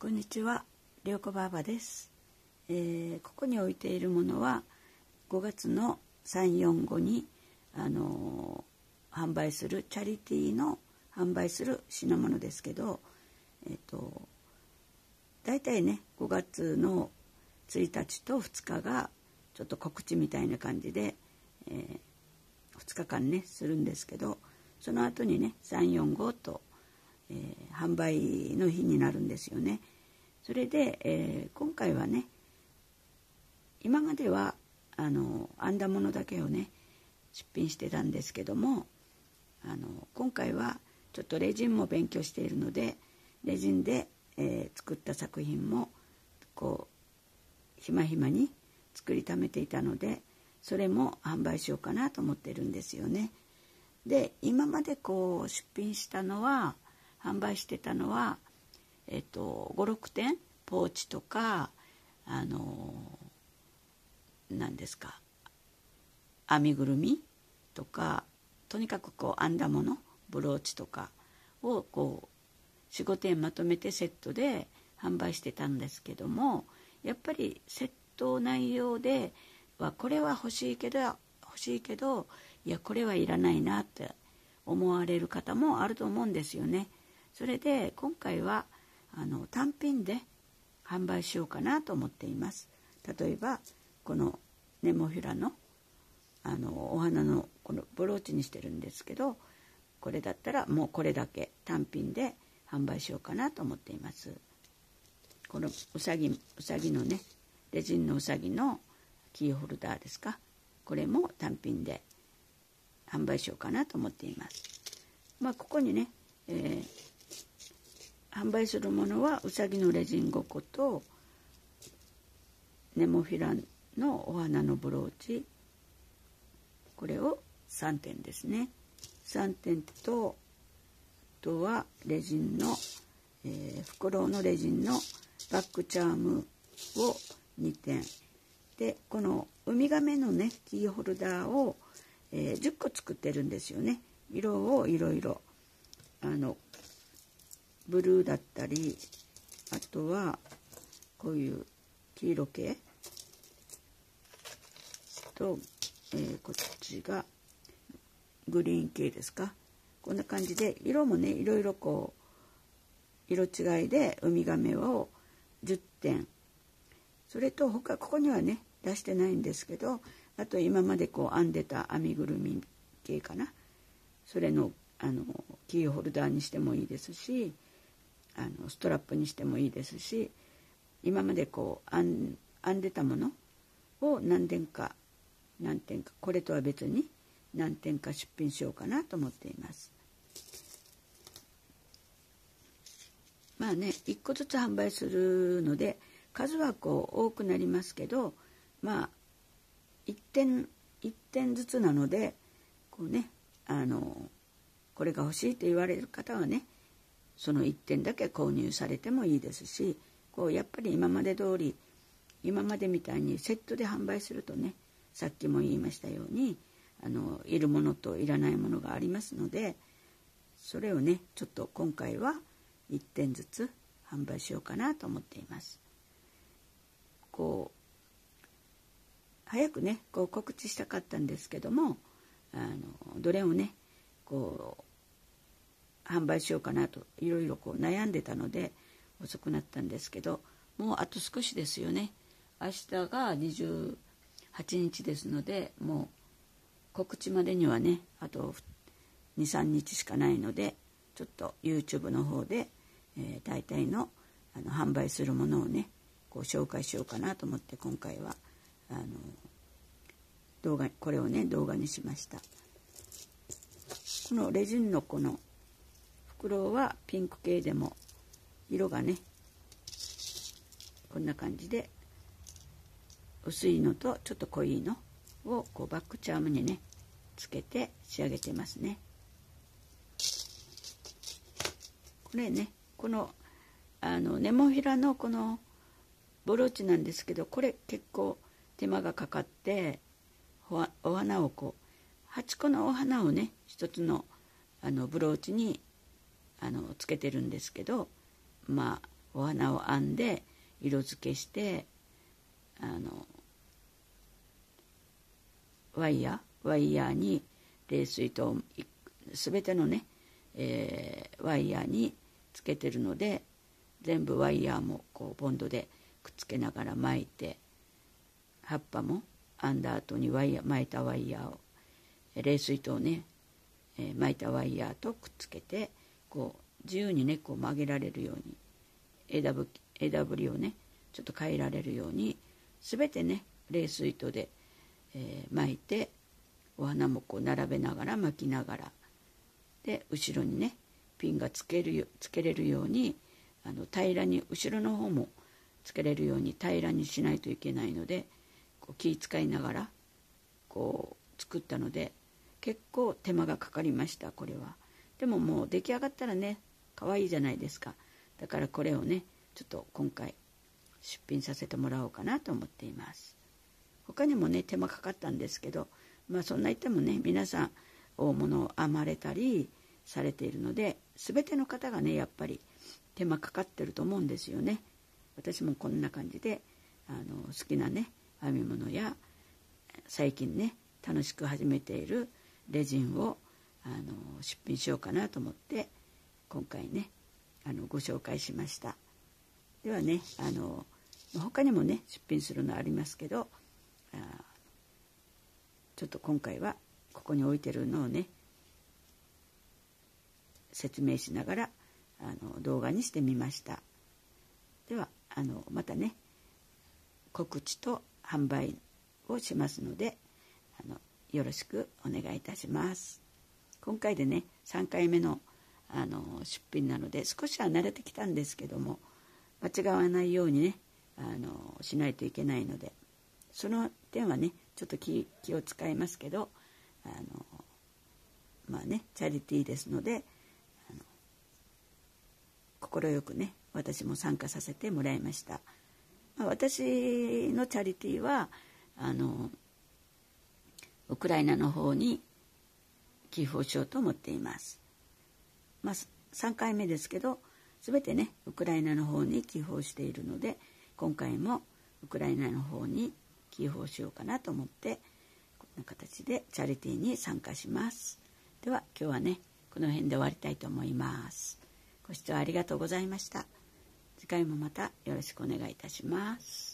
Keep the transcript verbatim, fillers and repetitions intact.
こんにちは、りょうこばあばです、えー、ここに置いているものはごがつのさん、よん、ごに、あのー、販売するチャリティーの販売する品物ですけど、えっとだいたいねごがつのついたちとふつかがちょっと告知みたいな感じで、えー、ふつかかんねするんですけど、その後にねさん、よん、ごと、えー、販売の日になるんですよね。それで、えー、今回はね、今まではあの編んだものだけをね出品してたんですけども、あの今回はちょっとレジンも勉強しているので、レジンで、えー、作った作品もこうひまひまに作りためていたので、それも販売しようかなと思ってるんですよね。で、今までこう出品したのは販売してたのはえっと、ご、ろくてんポーチとか、あの何ですか編みぐるみとか、とにかくこう編んだもの、ブローチとかをこうよん、ごてんまとめてセットで販売してたんですけども、やっぱりセット内容ではこれは欲しいけど欲しいけどいやこれはいらないなって思われる方もあると思うんですよね。それで今回はあの単品で販売しようかなと思っています。例えばこのネモフィラのあのお花のこのブローチにしてるんですけど、これだったらもうこれだけ単品で販売しようかなと思っています。このうさぎうさぎのねレジンのうさぎのキーホルダーですか、これも単品で販売しようかなと思っています。まあここにね、えー販売するものはうさぎのレジンごことネモフィラのお花のブローチ、これをさんてんですね。さんてんと、あとはレジンの、えー、フクロウのレジンのバックチャームをにてんで、このウミガメのねキーホルダーを、えー、じゅっこ作ってるんですよね。色をいろいろあのブルーだったり、あとはこういう黄色系と、えー、こっちがグリーン系ですか。こんな感じで色もねいろいろこう色違いでウミガメをじゅってん、それと他ここにはね出してないんですけど、あと今までこう編んでた編みぐるみ系かな、それのあのキーホルダーにしてもいいですし、あのストラップにしてもいいですし、今までこう編ん、編んでたものを何点か何点かこれとは別に何点か出品しようかなと思っています。まあねいっこずつ販売するので数はこう多くなりますけど、まあいってんいってんずつなので、こうねあのこれが欲しいと言われる方はねそのいってんだけ購入されてもいいですし、こうやっぱり今まで通り今までみたいにセットで販売するとね、さっきも言いましたようにあのいるものといらないものがありますので、それをねちょっと今回はいってんずつ販売しようかなと思っています。こう早くねこう告知したかったんですけども、あのどれをねこう販売しようかなといろいろこう悩んでたので遅くなったんですけど、もうあと少しですよね。明日がにじゅうはちにちですので、もう告知までにはねあとに、さんにちしかないので、ちょっと YouTube の方で、えー、大体の、あの販売するものをねこう紹介しようかなと思って今回はあの動画これをね動画にしました。このレジンのこの袋はピンク系でも色がねこんな感じで薄いのとちょっと濃いのをこうバックチャームにねつけて仕上げてますね。これねこのあのネモフィラのこのブローチなんですけど、これ結構手間がかかってお花をこうはちこのお花をね一つのあのブローチにあのつけてるんですけど、まあお花を編んで色付けして、あのワイヤーワイヤーに冷水筒を全てのね、えー、ワイヤーにつけてるので、全部ワイヤーもこうボンドでくっつけながら巻いて、葉っぱも編んだ後にワイヤー巻いたワイヤーを冷水筒をね、えー、巻いたワイヤーとくっつけて、こう自由にねこう曲げられるように、枝ぶ枝ぶりをねちょっと変えられるように全てね冷水筒で、えー、巻いて、お花もこう並べながら巻きながらで、後ろにねピンがつけるよつけれるように、あの平らに後ろの方もつけれるように平らにしないといけないので、こう気遣いながらこう作ったので、結構手間がかかりました。これはでももう出来上がったらね可愛いじゃないですか。だからこれをねちょっと今回出品させてもらおうかなと思っています。他にもね手間かかったんですけど、まあそんな言ってもね皆さん大物を編まれたりされているので、全ての方がねやっぱり手間かかってると思うんですよね。私もこんな感じであの好きなね編み物や最近ね楽しく始めているレジンをあの出品しようかなと思って今回ねあのご紹介しました。ではね、あの他にもね出品するのありますけど、あちょっと今回はここに置いてるのをね説明しながらあの動画にしてみました。ではあのまたね告知と販売をしますので、あのよろしくお願いいたします。今回でねさんかいめのあの出品なので少しは慣れてきたんですけども、間違わないようにねあのしないといけないので、その点はねちょっと 気, 気を使いますけど、あのまあねチャリティーですので、あの快くね私も参加させてもらいました。まあ、私のチャリティーはあのウクライナの方に寄付をしようと思っています。まあ、さんかいめですけど全てねウクライナの方に寄付をしているので、今回もウクライナの方に寄付をしようかなと思ってこんな形でチャリティーに参加します。では今日はねこの辺で終わりたいと思います。ご視聴ありがとうございました。次回もまたよろしくお願いいたします。